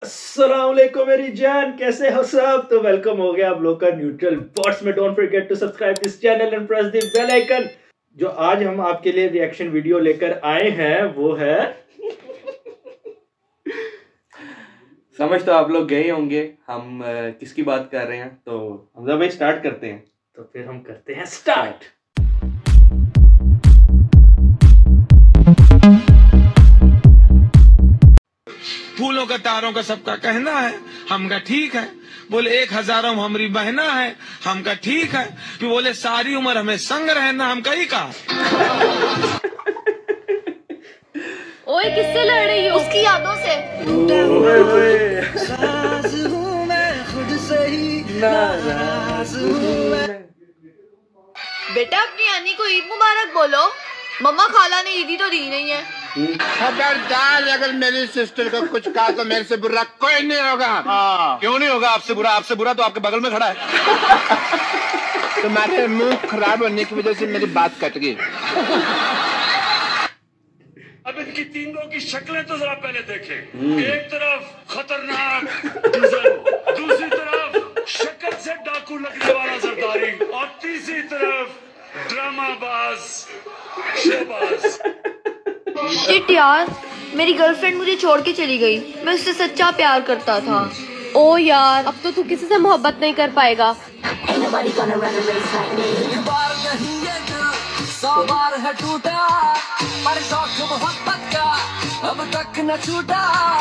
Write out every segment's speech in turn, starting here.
अस्सलामुअलैकुम मेरी जान, कैसे हो सब। तो वेलकम हो गया आप लोग का न्यूट्रल बॉट्स में। Don't forget to subscribe this channel and press the bell icon. जो आज हम आपके लिए रिएक्शन वीडियो लेकर आए हैं वो है समझ तो आप लोग गए होंगे हम किसकी बात कर रहे हैं। तो हमजा भाई स्टार्ट करते हैं। तो फिर हम करते हैं स्टार्ट। फूलों का तारों का सबका कहना है, हमका ठीक है। बोले 1000 हमारी बहना है, हमका ठीक है। फिर बोले सारी उम्र हमें संग रहना, हमका ही कहा। ओए किससे लड़ रही हो? उसकी यादों से। बेटा अपनी यानी को ईद मुबारक बोलो। मम्मा खाला ने ईदी तो दी नहीं है। खबरदार, अगर मेरी सिस्टर को कुछ कहा तो मेरे से बुरा कोई नहीं होगा। क्यों नहीं होगा आपसे बुरा? आपसे बुरा तो आपके बगल में खड़ा है। तुम्हारे मुंह खराब होने की वजह से मेरी बात कट गई। अब इनकी तीनों की शक्लें तो जरा पहले देखें। एक तरफ खतरनाक दूसरी तरफ शक्ल से डाकू लगने वाला जरदारी, और तीसरी तरफ ड्रामाबाज शोबाज। शिट यार, मेरी गर्लफ्रेंड मुझे छोड़ के चली गई। मैं उससे सच्चा प्यार करता था। ओ यार, अब तो तू किसी से मोहब्बत नहीं कर पाएगा। 100 बार है टूटा, पर शौक मोहब्बत का अब तक न छूटा।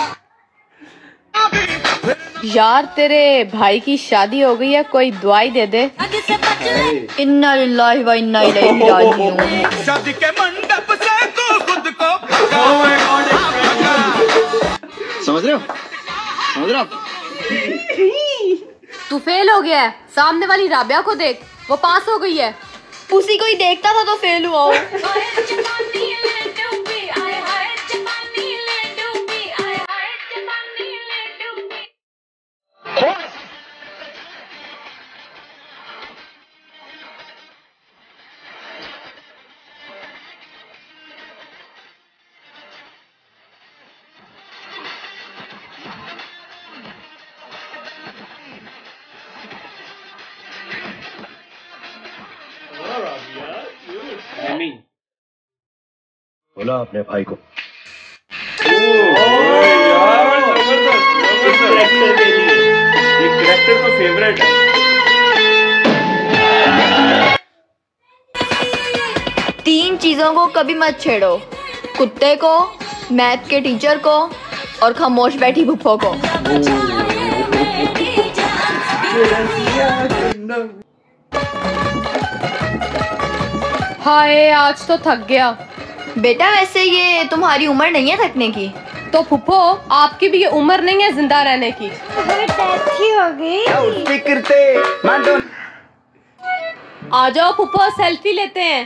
यार तेरे भाई की शादी हो गई है, कोई दुआई दे दे। इन्ना लिल्लाहि व इन्ना इलैहि राजिऊन। शादी के मंडप से को खुद को समझ रहे हो? तू फेल हो गया है। सामने वाली राबिया को देख, वो पास हो गई है। उसी को ही देखता था तो फेल हुआ हो। बोला अपने भाई को। कैरेक्टर तो फेवरेट है। तीन चीजों को कभी मत छेड़ो: कुत्ते को, मैथ के टीचर को, और खामोश बैठी भुप्पो को। हाय, आज तो थक गया। बेटा वैसे ये तुम्हारी उम्र नहीं है थकने की। तो फुप्पो, आपकी भी ये उम्र नहीं है जिंदा रहने की। हो गई। आ जाओ फुप्पो, सेल्फी लेते हैं।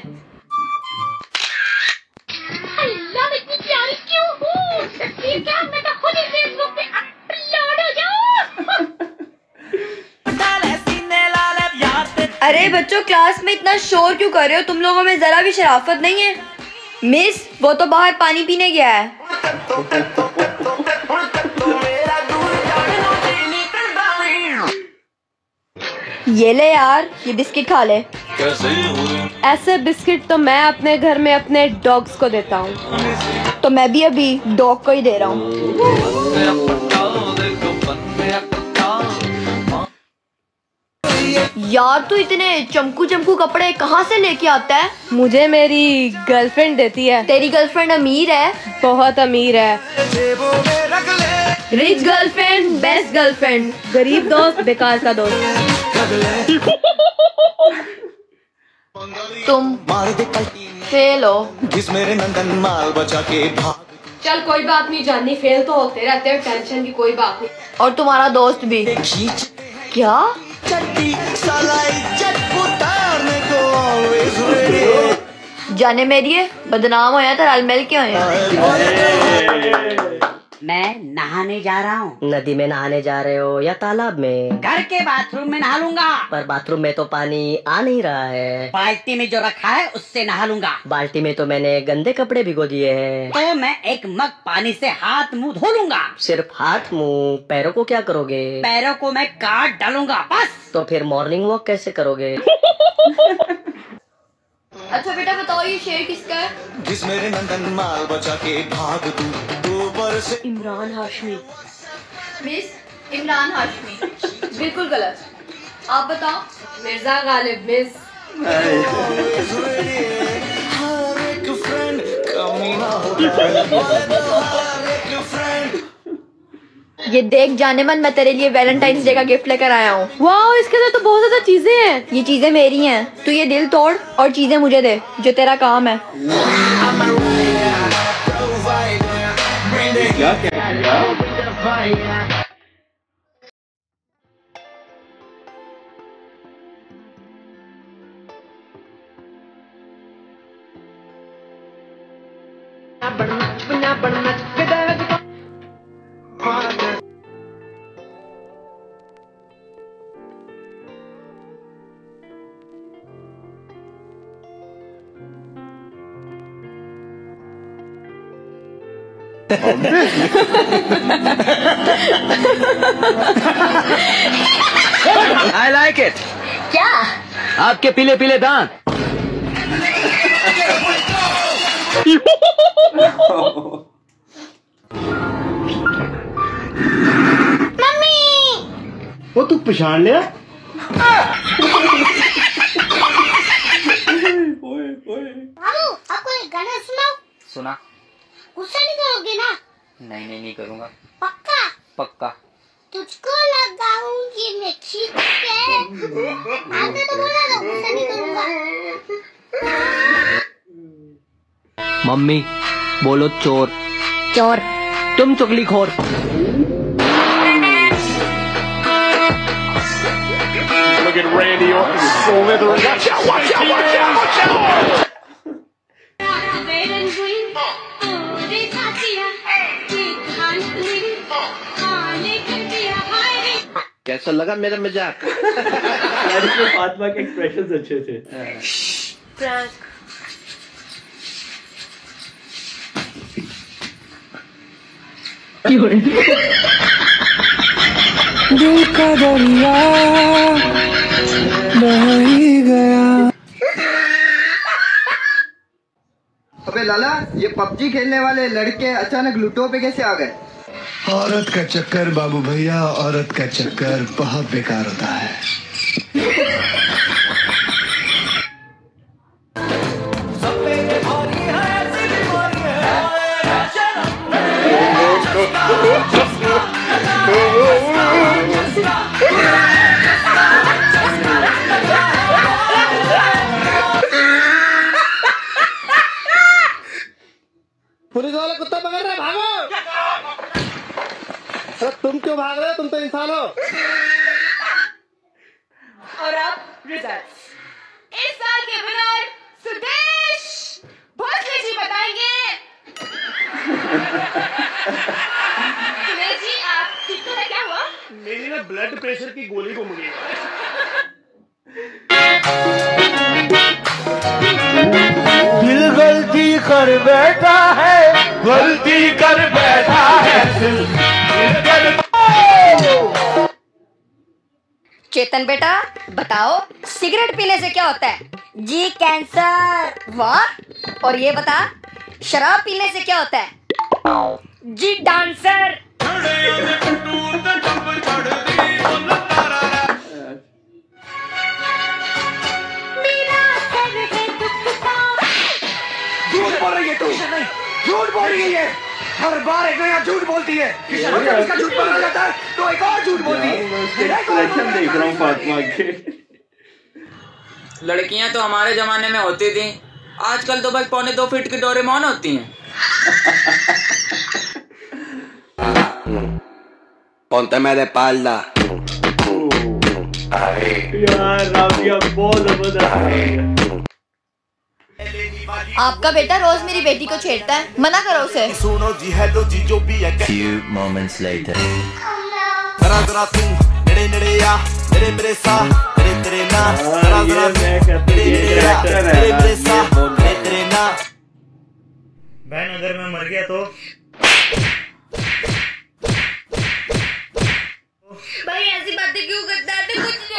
अल्लाह, मैं इतनी प्यारी क्यों हूँ? तस्वीर क्या मैं तो खुद ही फेसबुक पे अपलोड हो जाऊँ। अरे बच्चों, क्लास में इतना शोर क्यों कर रहे हो? तुम लोगों में जरा भी शराफत नहीं है। मिस, वो तो बाहर पानी पीने गया है। ये ले यार, ये बिस्किट खा ले। ऐसे बिस्किट तो मैं अपने घर में अपने डॉग्स को देता हूँ। तो मैं भी अभी डॉग को ही दे रहा हूँ। यार तू इतने चमकू चमकू कपड़े कहाँ से लेके आता है? मुझे मेरी गर्लफ्रेंड देती है। तेरी गर्लफ्रेंड अमीर है? बहुत अमीर है। Rich girlfriend, best girlfriend. गरीब दोस्त, बेकार का दोस्त। तुम फेल हो। चल कोई बात नहीं जानी, फेल तो होते रहते हैं, टेंशन की कोई बात नहीं। और तुम्हारा दोस्त भी। क्या? जाने मेरी है, बदनाम होया तो रल मिल के होया। मैं नहाने जा रहा हूँ। नदी में नहाने जा रहे हो या तालाब में? घर के बाथरूम में नहा लूंगा। पर बाथरूम में तो पानी आ नहीं रहा है। बाल्टी में जो रखा है उससे नहा लूंगा। बाल्टी में तो मैंने गंदे कपड़े भिगो दिए हैं। तो मैं एक मग पानी से हाथ मुंह धो लूंगा। सिर्फ हाथ मुंह? पैरों को क्या करोगे? पैरों को मैं काट डालूंगा बस। तो फिर मॉर्निंग वॉक कैसे करोगे? अच्छा बेटा बताओ ये शेर किसका है? जिस मेरे नंदन माल बचा के भाग तू ऊपर से। इमरान हाशमी। मिस इमरान हाशमी। बिल्कुल गलत। आप बताओ। मिर्जा गालिब मिस। हर एक फ्रेंड कमीना होता है। ये देख जाने मन, मैं तेरे लिए वैलेंटाइंस डे का गिफ्ट लेकर आया हूँ। वाह, इसके अंदर तो बहुत ज्यादा चीजें हैं। ये चीजें मेरी हैं, तू ये दिल तोड़ और चीजें मुझे दे, जो तेरा काम है। क्या क्या? I like it. क्या? आपके पीले पीले दांत। मम्मी वो तू पहचान लिया? मामू आपको एक गाना सुनाओ। सुना। गुस्सा नहीं करोगे ना? नहीं करूँगा। पक्का? पक्का। तुझको लगाऊंगी मैं ठीक है। आपने तो बोला था गुस्सा नहीं करूँगा। मम्मी बोलो चोर। चोर। तुम चुगलीखोर। Look at Randy Orton slithering. Watch out! Watch out! Watch out! Watch out! कैसा लगा मेरा मजाक? फातिमा के एक्सप्रेशंस अच्छे थे। फ्रैंक। दिल का दरिया बह ही गया। अबे लाला, ये पबजी खेलने वाले लड़के अचानक लूटो पे कैसे आ गए? औरत का चक्कर बाबू भैया, औरत का चक्कर बहुत बेकार होता है। पुलिस वाला कुत्ता पकड़ रहा है, भागो। अरे तुम क्यों भाग रहे हो? तुम तो इंसान हो। और अब रिजल्ट्स। इस साल के विनर सुदेश भोसले जी बताएंगे। सुदेश जी आप ठीक तो है? क्या हुआ? मेरी ना ब्लड प्रेशर की गोली घूम गई। दिल गलती कर बैठा है, गलती कर बैठा है दिल। चेतन बेटा बताओ, सिगरेट पीने से क्या होता है? जी कैंसर। वाह। और ये बता, शराब पीने से क्या होता है? जी डांसर। झूठ बोल रही है तू, झूठ बोल रही है। हर बार एक नया झूठ बोलती है। जब इसका झूठ पकड़ा जाता है तो एक और झूठ बोलती है। एक्सप्रेशन देख रहा हूँ फातिमा के। लड़कियां तो हमारे जमाने में होती थी, आजकल तो बस 2.25 फीट की डोरेमोन होती हैं। Ponte me de espalda. यार राबिया बहुत जबरदस्त। आपका बेटा रोज मेरी बेटी को छेड़ता है, मना करो उसे। सुनो जी हेलो जी जो भी है। Few moments later. जरा जरा तू नेड़े नेड़े आ, तेरे मेरे सा तेरे तेरे ना, जरा जरा नेड़े नेड़े आ, तेरे मेरे सा तेरे तेरे ना। बहन अगर मैं मर गया तो भाई ऐसी बातें क्यों करता है?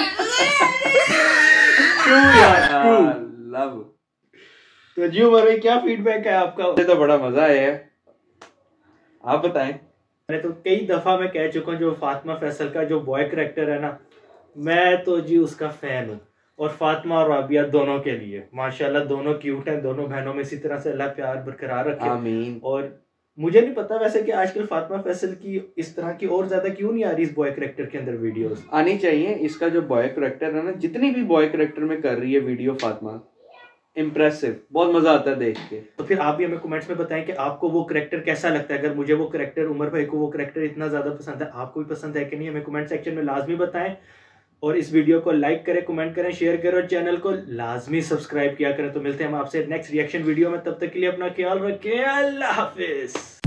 लव। तो जी उमर भाई क्या फीडबैक है आपका? मुझे तो बड़ा मजा आया है, आप बताएं। मैंने तो कई दफा मैं कह चुका हूँ जो फातिमा फैसल का जो बॉय करैक्टर है ना, मैं तो जी उसका फैन हूँ। और फातिमा और राबिया दोनों के लिए माशाल्लाह दोनों क्यूट हैं, दोनों बहनों में इसी तरह से अल्लाह प्यार बरकरार रखे। आमीन। और मुझे नहीं पता वैसे कि आजकल फातिमा फैसल की इस तरह की और ज्यादा क्यों नहीं आ रही इस बॉय करैक्टर के अंदर वीडियोस। आनी चाहिए। इसका जो बॉय करैक्टर है ना, जितनी भी बॉय करैक्टर में कर रही है वीडियो फातिमा, इम्प्रेसिव, बहुत मजा आता है देख के। तो फिर आप भी हमें कमेंट्स में बताएं कि आपको वो करैक्टर कैसा लगता है। अगर मुझे वो करैक्टर, उमर भाई को वो करैक्टर इतना ज्यादा पसंद है, आपको भी पसंद है कि नहीं, हमें कमेंट सेक्शन में लाजमी बताएं। और इस वीडियो को लाइक करें, कमेंट करें, शेयर करें और चैनल को लाजमी सब्सक्राइब किया करें। तो मिलते हैं हम आपसे नेक्स्ट रिएक्शन वीडियो में, तब तक के लिए अपना ख्याल रखें। अल्लाह हाफिज।